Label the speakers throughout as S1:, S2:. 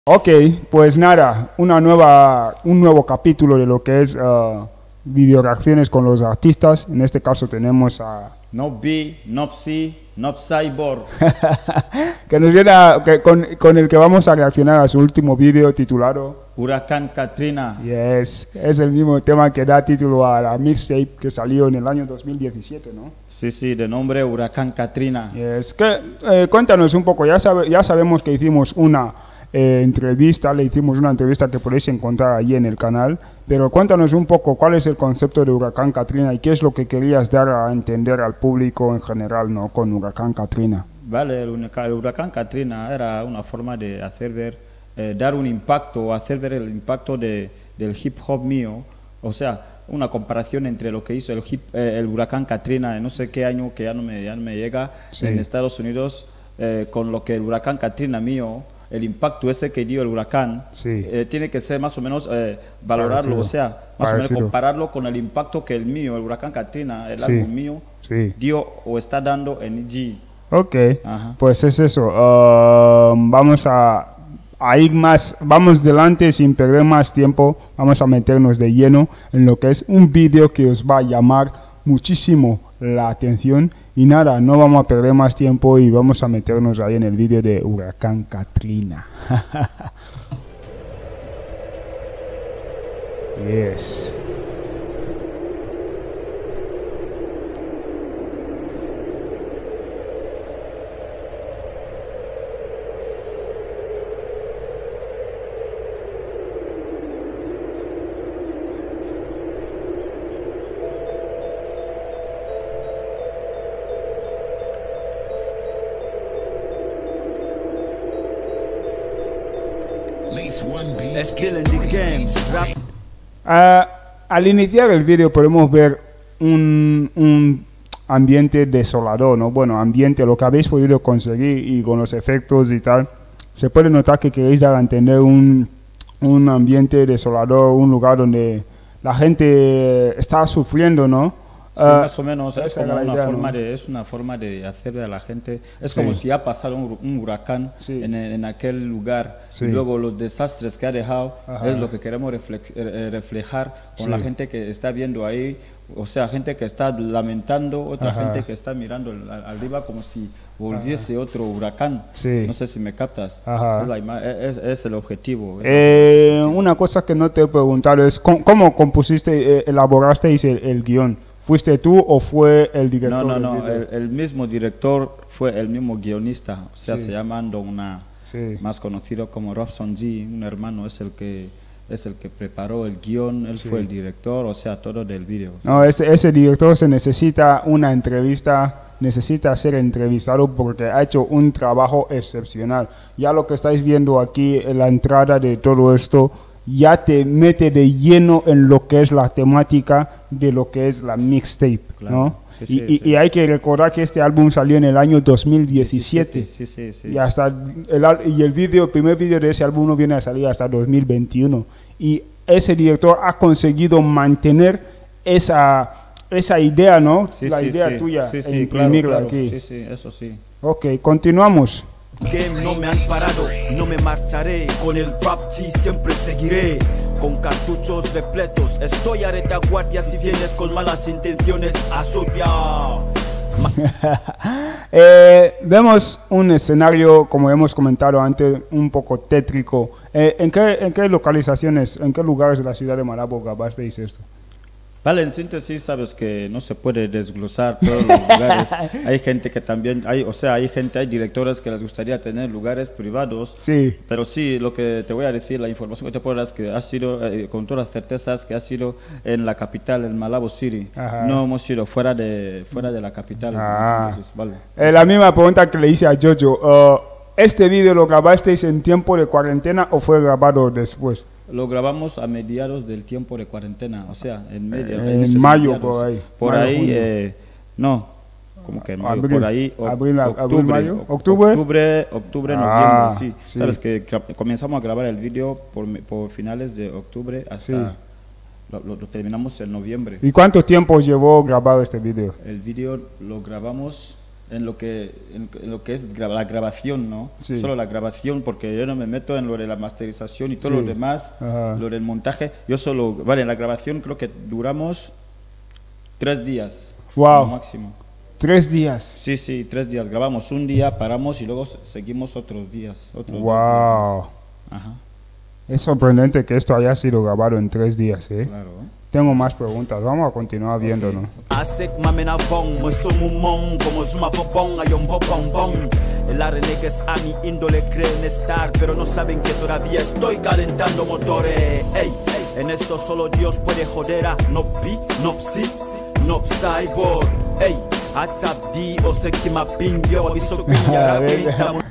S1: Ok, pues nada, un nuevo capítulo de lo que es video reacciones con los artistas. En este caso tenemos a
S2: Nobby, Nopsi, Nopcyborg.
S1: que nos viene con el que vamos a reaccionar a su último video titulado
S2: Huracán Katrina.
S1: Yes, es el mismo tema que da título a la mixtape que salió en el año 2017, ¿no?
S2: Sí, de nombre Huracán Katrina.
S1: Yes, cuéntanos un poco, ya sabemos que hicimos una entrevista, le hicimos una entrevista que podéis encontrar allí en el canal, pero cuéntanos un poco cuál es el concepto de Huracán Katrina y qué es lo que querías dar a entender al público en general, ¿no? Con Huracán Katrina.
S2: Vale, el Huracán Katrina era una forma de hacer ver, dar un impacto, hacer ver el impacto del hip hop mío, o sea, una comparación entre lo que hizo el Huracán Katrina en no sé qué año, que ya no me llega, sí, en Estados Unidos, con lo que el Huracán Katrina mío, el impacto ese que dio el huracán, sí, tiene que ser más o menos valorarlo, o sea, más o menos compararlo con el impacto que el mío, el Huracán Katrina, el álbum mío, dio o está dando en G.
S1: Ok, pues es eso. Vamos a ir más, vamos delante sin perder más tiempo, vamos a meternos de lleno en lo que es un vídeo que os va a llamar muchísimo la atención. Y nada, no vamos a perder más tiempo y vamos a meternos ahí en el vídeo de Huracán Katrina. Yes. Al iniciar el vídeo podemos ver un ambiente desolador, ¿no? Bueno, ambiente, lo que habéis podido conseguir y con los efectos y tal, se puede notar que queréis dar a entender un ambiente desolador, un lugar donde la gente está sufriendo, ¿no?
S2: Sí, más o menos es como una forma de hacerle a la gente, es como si ha pasado un huracán en aquel lugar y luego los desastres que ha dejado es lo que queremos reflejar con la gente que está viendo ahí, o sea, gente que está lamentando, otra gente que está mirando arriba como si volviese otro huracán. No sé si me captas. Es el objetivo.
S1: Una cosa que no te he preguntado es ¿cómo compusiste, elaborasteis el guión? ¿Fuiste tú o fue el director?
S2: No, el mismo director fue el mismo guionista, o sea, se llama Donna, más conocido como Robson G, un hermano, es el que preparó el guión, él fue el director, o sea, todo del vídeo.
S1: No, ese director se necesita una entrevista, necesita ser entrevistado porque ha hecho un trabajo excepcional. Ya lo que estáis viendo aquí, en la entrada de todo esto, ya te mete de lleno en lo que es la temática de lo que es la mixtape, ¿no? Y hay que recordar que este álbum salió en el año 2017. Y hasta el primer vídeo de ese álbum no viene a salir hasta 2021. Y ese director ha conseguido mantener esa idea, ¿no? La idea tuya, e imprimirla aquí.
S2: Sí, eso sí.
S1: Ok, continuamos.
S3: Game no me han parado, no me marcharé, con el rap siempre seguiré, con cartuchos repletos, estoy a retaguardia si vienes con malas intenciones, azotia.
S1: Vemos un escenario, como hemos comentado antes, un poco tétrico. ¿En qué localizaciones, en qué lugares de la ciudad de Malabo grabasteis esto?
S2: Vale, en síntesis, sabes que no se puede desglosar todos los lugares. Hay gente que también, hay directores que les gustaría tener lugares privados. Sí. Pero sí, lo que te voy a decir, la información que te puedo dar es que ha sido, con todas las certezas, que ha sido en la capital, en Malabo City. No hemos ido fuera de la capital. Entonces, vale.
S1: La misma pregunta que le hice a Jojo. ¿Este vídeo lo grabasteis en tiempo de cuarentena o fue grabado después?
S2: Lo grabamos a mediados del tiempo de cuarentena, o sea, en
S1: mayo, por ahí.
S2: Por ahí, no, como que no, por ahí,
S1: octubre,
S2: noviembre, sí. Sabes que comenzamos a grabar el vídeo por finales de octubre hasta lo terminamos en noviembre.
S1: ¿Y cuánto tiempo llevó grabar este vídeo?
S2: El vídeo lo grabamos en lo que es la grabación, ¿no?
S1: Sí.
S2: Solo la grabación, porque yo no me meto en lo de la masterización y todo
S1: Sí.
S2: lo demás,
S1: Ajá.
S2: lo del montaje. Yo solo, vale, en la grabación creo que duramos 3 días.
S1: Wow.
S2: Como máximo.
S1: 3 días.
S2: Sí, sí, 3 días. Grabamos un día, paramos y luego seguimos otros días. Otros 2 días
S1: Wow.
S2: más. Ajá,
S1: Es sorprendente que esto haya sido grabado en 3 días, ¿eh?
S2: claro.
S1: Tengo más preguntas. Vamos a continuar viendo, ¿no?
S3: Asek mamena bong, musumumong, como zuma popong, ayombo bong bong. El areneque es a mi índole, creen estar, pero no saben que todavía estoy calentando motores. Ey, en esto solo Dios puede joder a Noppi, Nopsi, Nopsaibor. Ey, Atabdi o Sekima Pingyo, aviso que ya que estamos.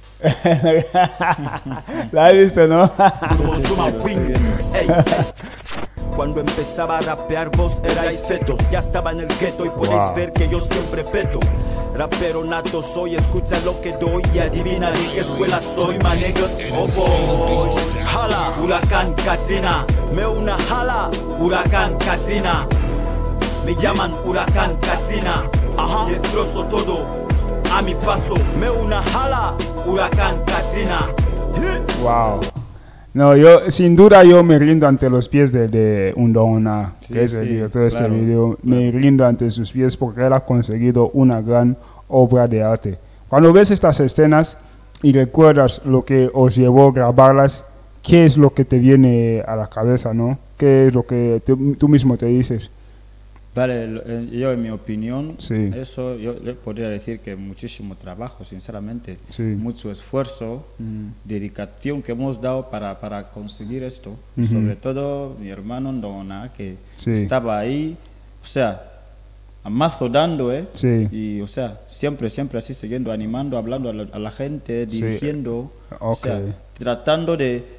S1: La he visto, ¿no?
S3: Como Zuma Wing. Ey, cuando empezaba a rapear vos erais fetos. Ya estaba en el gueto y podéis
S1: Wow.
S3: ver que yo siempre peto. Rapero nato soy, escucha lo que doy y adivina de qué escuela soy, manego. Oh boy. Jala, huracán Katrina. Me una jala, huracán Katrina. Me llaman huracán Katrina. Ajá. Destrozo todo a mi paso. Me una jala, huracán Katrina.
S1: Wow. No, yo, sin duda, yo me rindo ante los pies de Undona,
S2: Sí,
S1: que es el
S2: sí,
S1: director de este
S2: claro,
S1: video. Me rindo ante sus pies porque él ha conseguido una gran obra de arte. Cuando ves estas escenas y recuerdas lo que os llevó a grabarlas, ¿qué es lo que te viene a la cabeza, no? ¿Qué es lo que tú mismo te dices?
S2: Vale, yo en mi opinión,
S1: Sí.
S2: eso yo le podría decir que muchísimo trabajo, sinceramente,
S1: Sí.
S2: mucho esfuerzo, dedicación que hemos dado para conseguir esto, y
S1: Ujú.
S2: sobre todo mi hermano Ndona, que
S1: Sí.
S2: estaba ahí, o sea, a mazo dando,
S1: Sí.
S2: y o sea, siempre así, siguiendo, animando, hablando a la gente,
S1: Sí.
S2: dirigiendo, o sea,
S1: Ok.
S2: tratando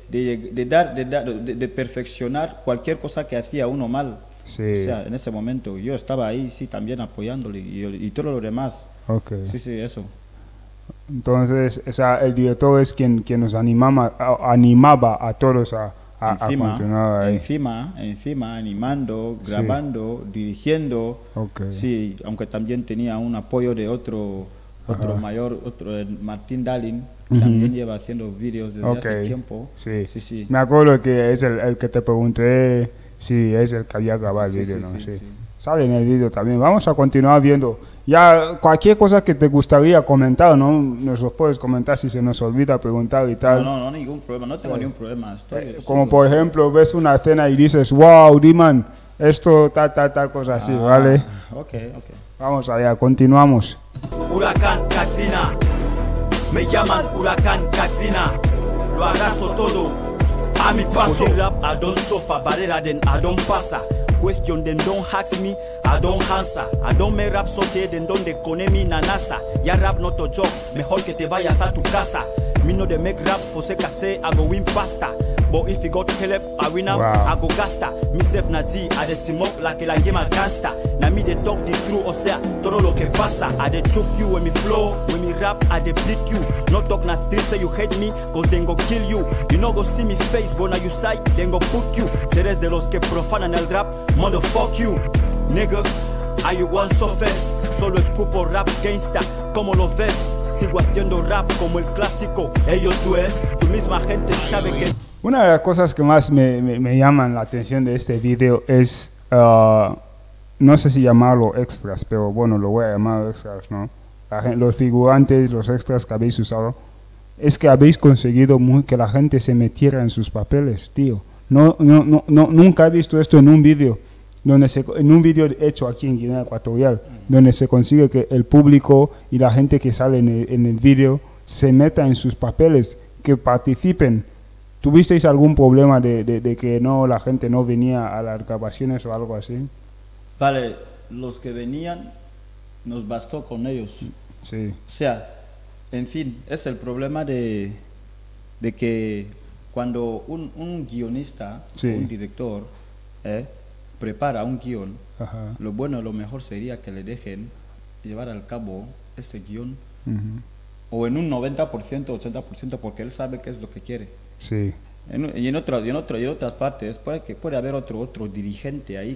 S2: de perfeccionar cualquier cosa que hacía uno mal.
S1: Sí.
S2: O sea, en ese momento yo estaba ahí, sí, también apoyándole y todo lo demás.
S1: Ok.
S2: Sí, sí, eso.
S1: Entonces, el director es quien nos animaba a todos a continuar ahí.
S2: Encima, animando,
S1: Sí.
S2: grabando, dirigiendo.
S1: Ok.
S2: Sí, aunque también tenía un apoyo de otro
S1: Ajá.
S2: mayor, Martín Dalin,
S1: Ujú.
S2: también lleva haciendo vídeos desde
S1: Ok.
S2: hace tiempo.
S1: Sí.
S2: Sí, sí.
S1: Me acuerdo que es el que te pregunté si es el que había grabado el
S2: Sí,
S1: vídeo,
S2: sí,
S1: ¿no?
S2: sí,
S1: Sí.
S2: sí.
S1: Sale en el vídeo también. Vamos a continuar viendo. Ya cualquier cosa que te gustaría comentar, ¿no? Nos lo puedes comentar si se nos olvida preguntar y tal.
S2: No, ningún problema, no tengo
S1: Sí.
S2: ningún problema. Estoy,
S1: Como
S2: sí,
S1: por
S2: sí.
S1: ejemplo, ves una escena y dices, wow, Diman, esto, tal, cosa así, ¿vale?
S2: Ok.
S1: Vamos allá, continuamos.
S3: Huracán Katrina, me llaman Huracán Katrina, lo arraso todo a mi paso. Rap, I don't suffer, barrera den I don't pasa. Question then don't ask me, I don't answer. I don't make rap sote then don't de cone mi na NASA. Ya rap no to job, mejor que te vayas a tu casa. Me no de make rap, pose case, I go win pasta. But if you got help, I win am,
S1: Wow.
S3: I go gasta. Me self na G, I de smoke like la game gangsta. Na me de talk the truth, o sea, todo lo que pasa. I de choke you when me flow, when me rap, I de bleed you. No talk na street, say you hate me, cause then go kill you. You no go see me face, but now you side, then go put you. Seres de los que profanan el rap, motherfuck you. Nigga, are you one surface? Solo escupo rap gangsta, como lo ves? Sigo haciendo rap como el clásico. Ellos tú es, tu misma gente sabe que...
S1: Una de las cosas que más me llaman la atención de este video es, no sé si llamarlo extras, pero bueno, lo voy a llamar extras, ¿no? Los figurantes, los extras que habéis usado, es que habéis conseguido que la gente se metiera en sus papeles, tío. Nunca he visto esto en un vídeo, en un vídeo hecho aquí en Guinea Ecuatorial, donde se consigue que el público y la gente que sale en el vídeo se meta en sus papeles, que participen. ¿Tuvisteis algún problema de que la gente no venía a las grabaciones o algo así?
S2: Vale, los que venían, nos bastó con ellos.
S1: Sí.
S2: O sea, en fin, es el problema de que cuando un guionista,
S1: Sí.
S2: un director, prepara un guión,
S1: Ajá.
S2: lo bueno, lo mejor sería que le dejen llevar al cabo ese guión,
S1: Ujú.
S2: o en un 90%, 80%, porque él sabe qué es lo que quiere.
S1: Sí.
S2: Y en otras partes puede haber otro dirigente ahí que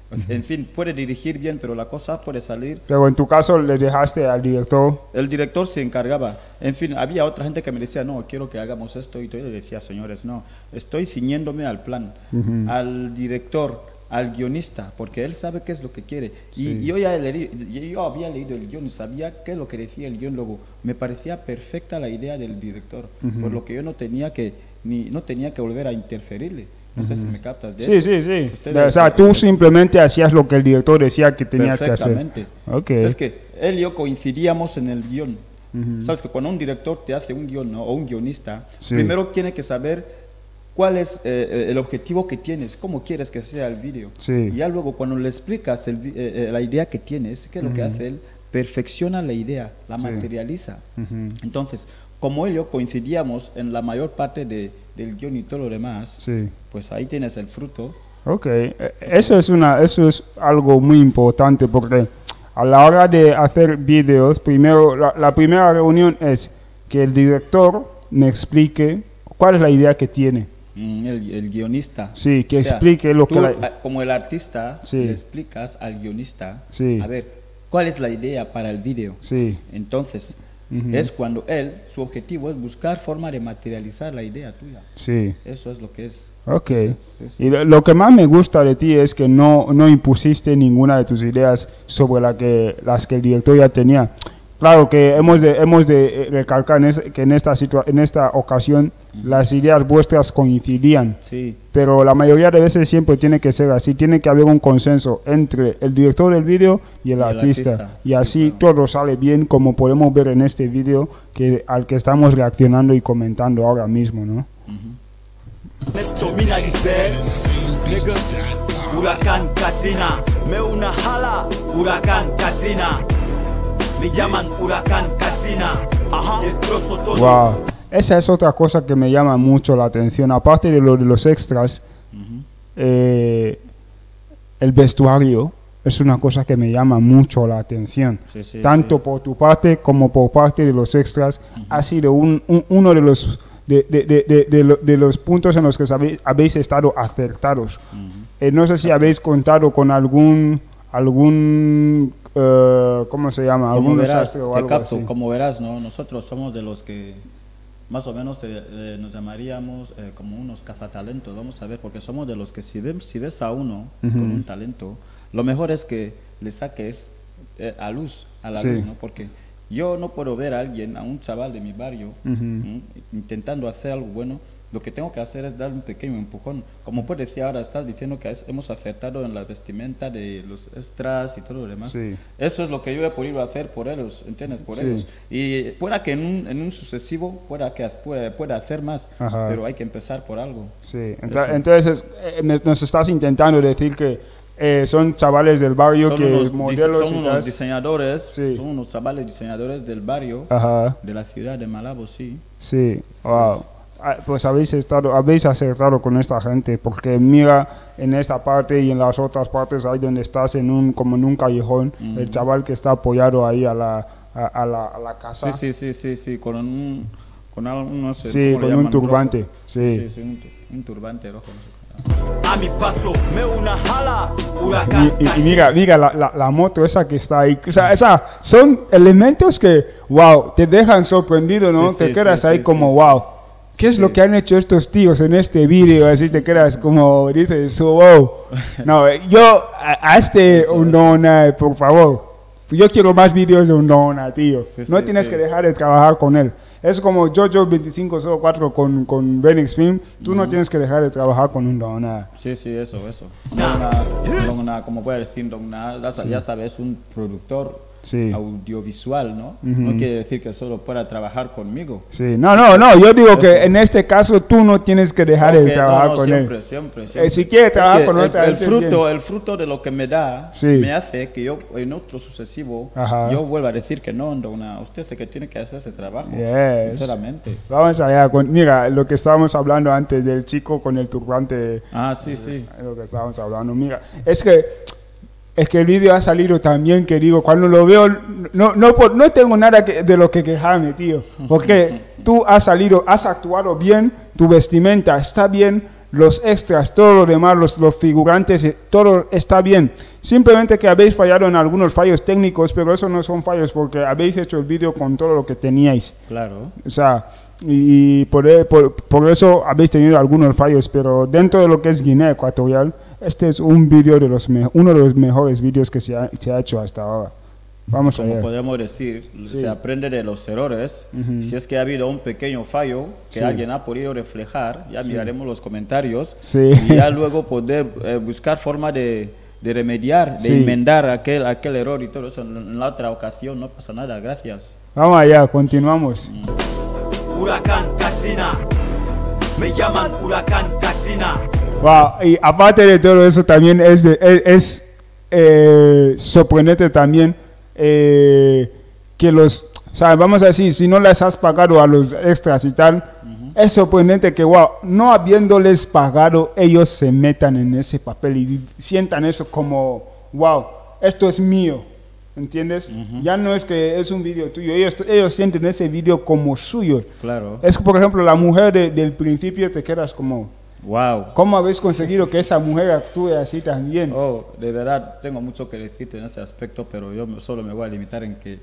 S2: En fin, puede dirigir bien, pero la cosa puede salir.
S1: Pero en tu caso le dejaste al director.
S2: El director se encargaba. En fin, había otra gente que me decía, no, quiero que hagamos esto. Y yo le decía, señores, no, estoy ciñéndome al plan, al director, al guionista, porque él sabe qué es lo que quiere. Y yo yo había leído el guión y sabía qué es lo que decía el guión. Luego, me parecía perfecta la idea del director, por lo que yo no tenía que volver a interferirle. No sé si me captas.
S1: Sí. O sea, tú simplemente hacías lo que el director decía que tenías que hacer.
S2: Perfectamente.
S1: Okay.
S2: Es que él y yo coincidíamos en el guión. Sabes que cuando un director te hace un guión, ¿no? O un guionista, primero tiene que saber cuál es el objetivo que tienes, cómo quieres que sea el vídeo.
S1: Sí.
S2: Y ya luego cuando le explicas la idea que tienes, ¿qué es lo que hace él? Perfecciona la idea, la materializa. Entonces, como él y yo coincidíamos en la mayor parte del guión y todo lo demás, pues ahí tienes el fruto.
S1: Ok, eso es algo muy importante porque a la hora de hacer vídeos, primero, la primera reunión es que el director me explique cuál es la idea que tiene.
S2: El guionista.
S1: Sí, que explique lo
S2: tú,
S1: que...
S2: como el artista, le explicas al guionista, a ver, ¿cuál es la idea para el vídeo? Entonces, es cuando su objetivo es buscar forma de materializar la idea tuya. Eso es lo que es.
S1: Ok. Y lo que más me gusta de ti es que no impusiste ninguna de tus ideas sobre las que el director ya tenía. Claro que hemos de recalcar que en esta ocasión las ideas vuestras coincidían, pero la mayoría de veces siempre tiene que ser así, tiene que haber un consenso entre el director del vídeo y el artista. Y así todo sale bien, como podemos ver en este vídeo al que estamos reaccionando y comentando ahora mismo, ¿no?
S3: Huracán Katrina, me una jala, Huracán Katrina. Me llaman Huracán Katrina. Destrozo todo.
S1: Wow. Esa es otra cosa que me llama mucho la atención. Aparte de lo de los extras, el vestuario es una cosa que me llama mucho la atención. Tanto por tu parte como por parte de los extras. Ha sido uno de los de los puntos en los que habéis estado acertados. No sé si habéis contado con algún ¿cómo se llama?
S2: Como verás, como verás, ¿no? Nosotros somos de los que más o menos nos llamaríamos como unos cazatalentos. Vamos a ver, porque somos de los que si ves a uno con un talento, lo mejor es que le saques a la luz, ¿no? Porque yo no puedo ver a un chaval de mi barrio intentando hacer algo bueno. Lo que tengo que hacer es dar un pequeño empujón. Como puedes decir ahora, estás diciendo que hemos acertado en la vestimenta de los extras y todo lo demás. Eso es lo que yo he podido hacer por ellos, ¿entiendes? Por ellos. Y pueda que en un sucesivo pueda hacer más, pero hay que empezar por algo.
S1: Entonces nos estás intentando decir que son chavales del barrio
S2: son unos diseñadores, son unos chavales diseñadores del barrio, de la ciudad de Malabo,
S1: wow. Pues habéis acertado con esta gente, porque mira, en esta parte y en las otras partes, ahí donde estás como en un callejón, el chaval que está apoyado ahí a la casa.
S2: Con un no sé,
S1: con un turbante.
S2: Un turbante rojo, no sé.
S3: A mi paso, me una jala, Huracán.
S1: Y mira la moto esa que está ahí. O sea, son elementos que, wow, te dejan sorprendido, ¿no? Te quedas ahí como, wow. ¿Qué es lo que han hecho estos tíos en este vídeo? Así te quedas como, dices, wow. No, yo, hazte Undona, por favor. Yo quiero más vídeos de Undona, tío. No tienes que dejar de trabajar con él. Es como Jojo 2504 con Benix Film. Tú no tienes que dejar de trabajar con Undona.
S2: Eso. Undona, como puede decir Undona, ya sabes, un productor audiovisual, ¿no? No quiere decir que solo pueda trabajar conmigo.
S1: No, yo digo que en este caso tú no tienes que dejar de trabajar con él. Siempre.
S2: Si quiere trabajar con otra el fruto de lo que me da me hace que yo en otro sucesivo yo vuelva a decir que no, usted es el que tiene que hacer ese trabajo, sinceramente.
S1: Vamos allá, mira, lo que estábamos hablando antes del chico con el turbante. Lo que estábamos hablando, mira, es que el vídeo ha salido tan bien que digo, cuando lo veo, no tengo nada de lo que quejarme, tío. Porque tú has actuado bien, tu vestimenta está bien, los extras, todo lo demás, los figurantes, todo está bien. Simplemente que habéis fallado en algunos fallos técnicos, pero eso no son fallos porque habéis hecho el vídeo con todo lo que teníais.
S2: Claro.
S1: O sea, y por eso habéis tenido algunos fallos, pero dentro de lo que es Guinea Ecuatorial, este es un vídeo de uno de los mejores vídeos que se ha hecho hasta ahora. Vamos a ver.
S2: Como podemos decir,
S1: Sí.
S2: se aprende de los errores. Si es que ha habido un pequeño fallo que
S1: Sí.
S2: alguien ha podido reflejar, ya miraremos los comentarios
S1: Sí.
S2: y ya luego poder buscar forma de remediar, de
S1: Sí.
S2: enmendar aquel error y todo eso. En la otra ocasión no pasa nada, gracias.
S1: Vamos allá, continuamos.
S3: Huracán Katrina, me llaman Huracán Katrina.
S1: Wow, y aparte de todo eso también es sorprendente también que o sea, vamos a decir, si no les has pagado a los extras y tal, es sorprendente que, wow, no habiéndoles pagado, ellos se metan en ese papel y sientan eso como, wow, esto es mío, ¿entiendes? Ya no es que es un vídeo tuyo, ellos sienten ese vídeo como suyo.
S2: Claro.
S1: Es que, por ejemplo, la mujer del principio te quedas como,
S2: Wow.
S1: ¿cómo habéis conseguido que esa mujer actúe así también?
S2: Oh, de verdad, tengo mucho que decirte en ese aspecto, pero yo solo me voy a limitar en que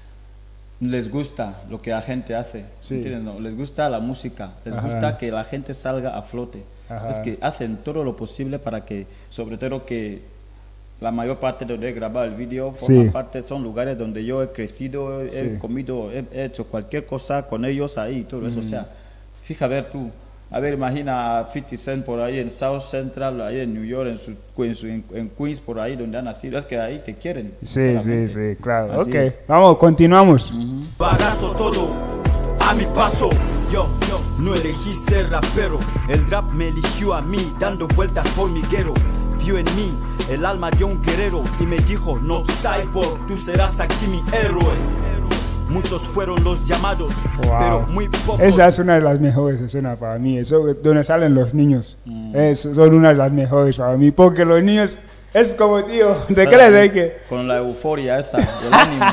S2: les gusta lo que la gente hace,
S1: Sí.
S2: ¿entiendes? No, les gusta la música, les
S1: Ajá.
S2: gusta que la gente salga a flote.
S1: Ajá.
S2: Es que hacen todo lo posible para que, sobre todo que la mayor parte de donde he grabado el vídeo, forma
S1: Sí.
S2: parte, son lugares donde yo he crecido, he
S1: Sí.
S2: comido, he hecho cualquier cosa con ellos ahí y todo eso. O sea, fija, a ver tú, a ver, imagina a 50 Cent por ahí en South Central, ahí en New York, en Queens, por ahí donde ha nacido. Es que ahí te quieren.
S1: Sí,
S2: sinceramente.
S1: sí, claro.
S2: Así
S1: Ok,
S2: es.
S1: vamos, continuamos.
S3: Barato todo, a mi paso. Yo no elegí ser rapero, el rap me eligió a mí, dando vueltas por mi guero. Vio en mí el alma de un guerrero y me dijo, no cyborg, tú serás aquí mi héroe. Muchos fueron los llamados,
S1: Wow.
S3: pero muy pocos.
S1: Esa es una de las mejores escenas para mí, eso donde salen los niños. Son una de las mejores para mí, porque los niños es como, tío, ¿te crees de que?
S2: Con la euforia esa, el ánimo.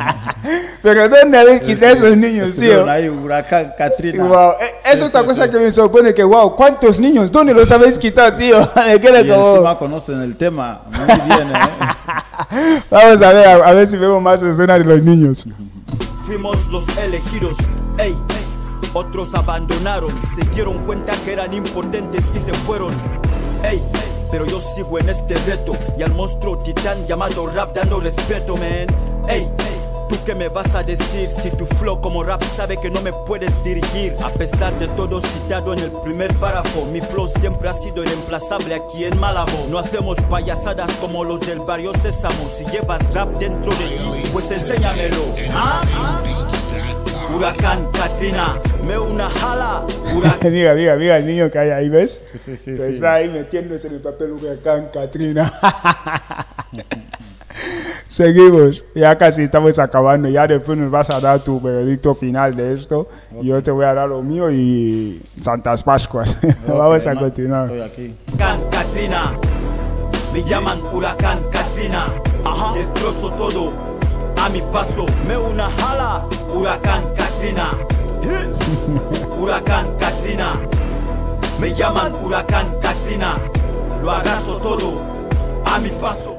S1: Pero ¿dónde habéis quitado esos niños,
S2: Estuvieron
S1: tío?
S2: ahí, huracán Katrina.
S1: Wow, es otra cosa que me sorprende, que wow, ¿cuántos niños? ¿Dónde los habéis quitado, tío? Me queda
S2: Y
S1: como...
S2: encima conocen el tema muy bien, ¿eh?
S1: Vamos a ver si vemos más escenas de los niños.
S3: Fuimos los elegidos, ey. Otros abandonaron, se dieron cuenta que eran impotentes y se fueron, ey. Pero yo sigo en este reto y al monstruo titán llamado rap dando respeto, man. Ey, ¿tú qué me vas a decir si tu flow como rap sabe que no me puedes dirigir? A pesar de todo citado en el primer párrafo, mi flow siempre ha sido irreemplazable aquí en Malabo. No hacemos payasadas como los del barrio Sésamo. Si llevas rap dentro de ti, pues enséñamelo. ¿Ah? Huracán Katrina, me una jala. Huracán.
S1: Mira el niño que hay ahí, ¿ves?
S2: Sí, sí,
S1: Que
S2: sí.
S1: está ahí metiéndose en el papel huracán Katrina. Seguimos, ya casi estamos acabando, ya después nos vas a dar tu veredicto final de esto, y yo te voy a dar lo mío y Santas Pascuas. Vamos a
S2: Ok,
S1: continuar.
S2: Estoy aquí.
S3: Huracán Katrina, me llaman Huracán Katrina. Ajá. Destrozo todo a mi paso, me una jala. Huracán Katrina, Huracán Katrina, me llaman Huracán Katrina. Lo arraso todo a mi paso.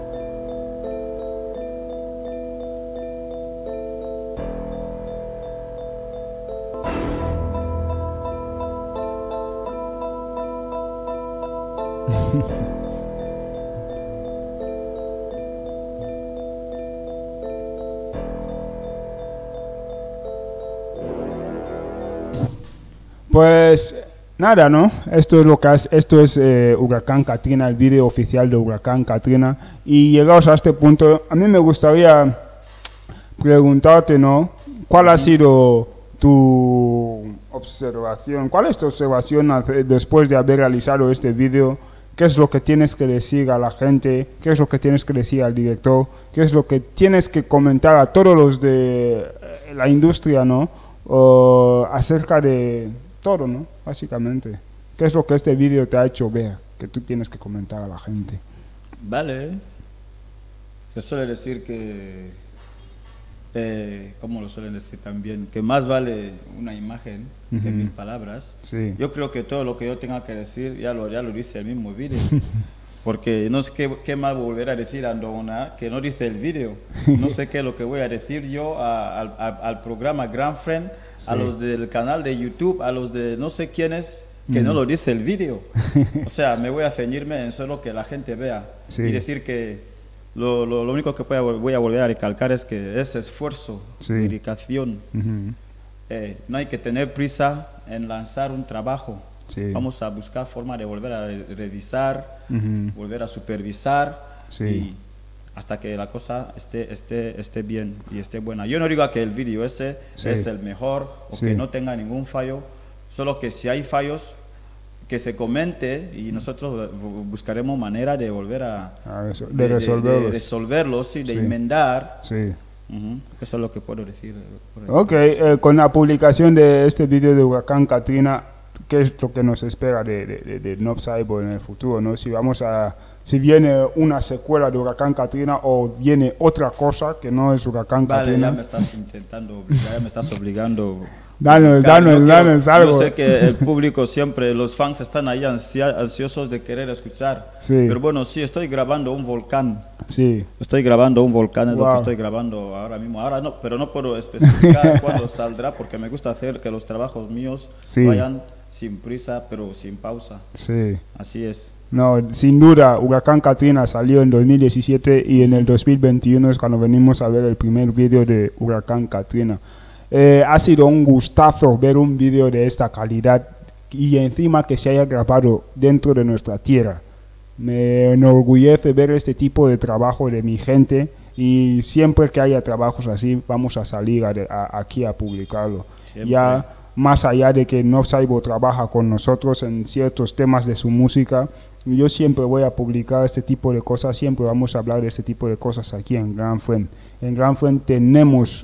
S1: Pues nada, ¿no? Esto es lo que esto es Huracán Katrina, el vídeo oficial de Huracán Katrina. Y llegados a este punto, a mí me gustaría preguntarte, ¿no? ¿Cuál ha sido tu observación? ¿Cuál es tu observación después de haber realizado este vídeo? ¿Qué es lo que tienes que decir a la gente? ¿Qué es lo que tienes que decir al director? ¿Qué es lo que tienes que comentar a todos los de la industria, ¿no? Acerca de todo, ¿no? Básicamente. ¿Qué es lo que este vídeo te ha hecho ver? Que tú tienes que comentar a la gente.
S2: Vale. Se suele decir que como lo suelen decir también, que más vale una imagen que mil palabras.
S1: Sí.
S2: Yo creo que todo lo que yo tenga que decir ya lo dice el mismo vídeo. Porque no sé qué más volver a decir a Andona que no dice el vídeo. No sé qué es lo que voy a decir yo al programa Grand Friend, a los del canal de YouTube, a los de no sé quiénes, que no lo dice el vídeo. O sea, me voy a ceñirme en solo que la gente vea.
S1: Sí.
S2: Y decir que lo único que voy a volver a recalcar es que es esfuerzo,
S1: Sí.
S2: dedicación. No hay que tener prisa en lanzar un trabajo.
S1: Sí.
S2: Vamos a buscar forma de volver a revisar, volver a supervisar,
S1: Sí.
S2: y hasta que la cosa esté bien y esté buena. Yo no digo que el vídeo ese
S1: Sí.
S2: es el mejor o
S1: Sí.
S2: que no tenga ningún fallo, solo que si hay fallos, que se comente y nosotros buscaremos manera de volver
S1: de resolverlos.
S2: resolverlos y de
S1: Sí.
S2: enmendar.
S1: Sí.
S2: Eso es lo que puedo decir.
S1: Ok, con la publicación de este vídeo de Huracán Katrina, ¿qué es lo que nos espera de Nob Cyborg en el futuro, ¿no? Si viene una secuela de Huracán Katrina o viene otra cosa que no es Huracán
S2: Vale,
S1: Katrina.
S2: ya me estás intentando obligar, ya me estás obligando.
S1: Danos algo.
S2: Yo sé que el público siempre, los fans están ahí ansiosos de querer escuchar.
S1: Sí.
S2: Pero bueno, sí, estoy grabando un volcán.
S1: Sí.
S2: Estoy grabando un volcán, es lo
S1: Wow.
S2: que estoy grabando ahora mismo. Ahora no, pero no puedo especificar cuándo saldrá porque me gusta hacer que los trabajos míos
S1: Sí.
S2: vayan sin prisa, pero sin pausa.
S1: Sí.
S2: Así es.
S1: No, sin duda, Huracán Katrina salió en 2017 y en el 2021 es cuando venimos a ver el primer vídeo de Huracán Katrina. Ha sido un gustazo ver un vídeo de esta calidad y encima que se haya grabado dentro de nuestra tierra. Me enorgullece ver este tipo de trabajo de mi gente y siempre que haya trabajos así vamos a salir aquí a publicarlo.
S2: Siempre.
S1: Ya más allá de que Nob Cyborg trabaja con nosotros en ciertos temas de su música, yo siempre voy a publicar este tipo de cosas, siempre vamos a hablar de este tipo de cosas aquí en Grand Friend. En Grand Friend tenemos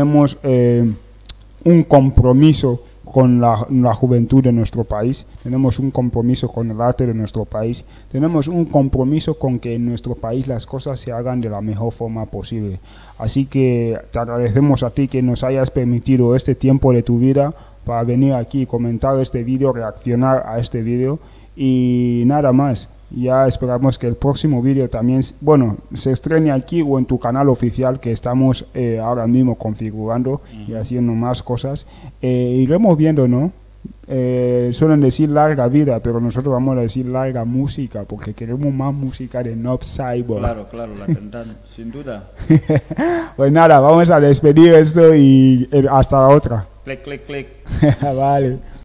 S1: un compromiso con la juventud de nuestro país, tenemos un compromiso con el arte de nuestro país, tenemos un compromiso con que en nuestro país las cosas se hagan de la mejor forma posible. Así que te agradecemos a ti que nos hayas permitido este tiempo de tu vida para venir aquí, comentar este vídeo, reaccionar a este vídeo y nada más. Ya esperamos que el próximo vídeo también, bueno, se estrene aquí o en tu canal oficial que estamos ahora mismo configurando y haciendo más cosas. Iremos viendo, ¿no? Suelen decir larga vida, pero nosotros vamos a decir larga música porque queremos más música de Nob Cyborg.
S2: Claro, la tendrán, sin duda.
S1: Pues nada, vamos a despedir esto y hasta la otra.
S2: Clic, clic, clic.
S1: Vale.